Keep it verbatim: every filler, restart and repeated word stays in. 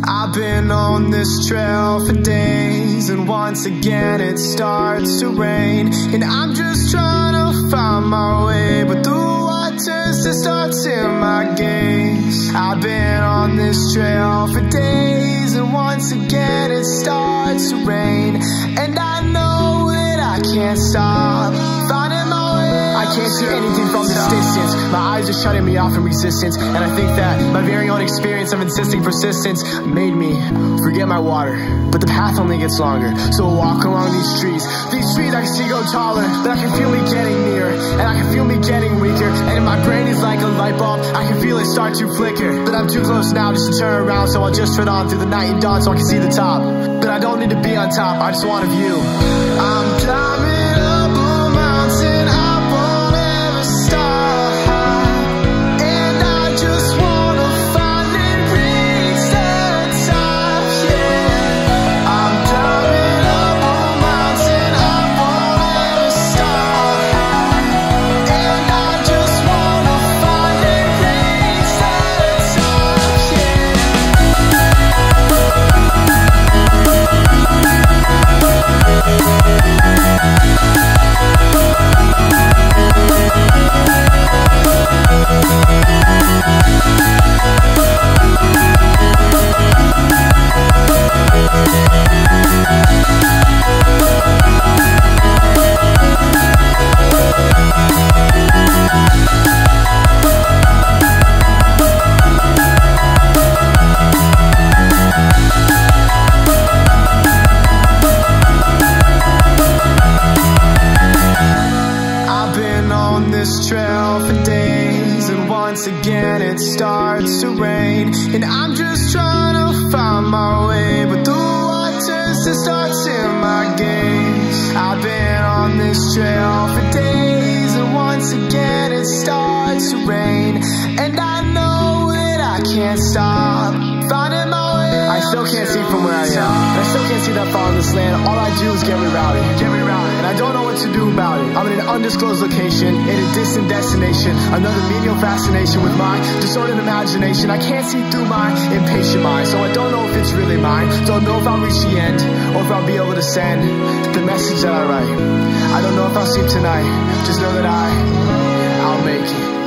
I've been on this trail for days, and once again it starts to rain, and I'm just trying to find my way, but the waters just starts in my gaze. I've been on this trail for days, and once again it starts to rain, and I know that I can't stop finding my way. I can't see anything from this distance. My eyes are shutting me off from resistance, and I think that my very own experience of insisting persistence made me forget my water. But the path only gets longer, so I'll walk along these trees. These trees I can see go taller, but I can feel me getting nearer, and I can feel me getting weaker, and my brain is like a light bulb, I can feel it start to flicker. But I'm too close now just to turn around, so I'll just tread on through the night and dawn so I can see the top. But I don't need to be on top, I just want a view. I'm climbing up a mountain, I won't ever stop, and I just wanna finally reach the top, yeah. I'm climbing up a mountain, I won't ever stop, and I just wanna finally reach the top, trail for days, and once again it starts to rain, and I'm just trying to find my way, but the waters just starts in my gaze. I've been on this trail for days, and once again it starts to rain, and I know that I can't stop finding my way. I still can't see from where I am, and I still can't see that far in this land. All I do is get rerouted, get rerouted, and I don't know what to do about it. I'm in an undisclosed location, in a distant destination, another menial fascination with my disordered imagination. I can't see through my impatient mind, so I don't know if it's really mine. Don't know if I'll reach the end, or if I'll be able to send the message that I write. I don't know if I'll sleep tonight, just know that I, I'll make it.